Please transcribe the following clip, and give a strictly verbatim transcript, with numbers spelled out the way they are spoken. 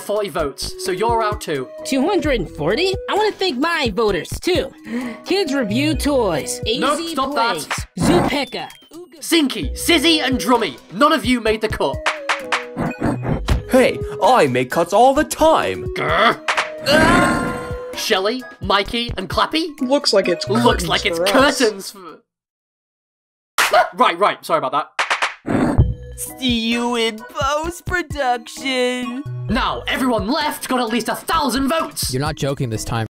forty votes, so you're out too. two hundred forty? I want to thank my voters, too. Kids Review Toys, A Z Nope, stop Plays, that. Zoopeka, Sinky, Sizzy, and Drummy. None of you made the cut. Hey, I make cuts all the time. Grr. Shelly, Mikey, and Clappy? Looks like it's curtains Looks like it's for us. curtains for... Right, right, sorry about that. See you in post-production. Now, everyone left got at least a thousand votes! You're not joking this time.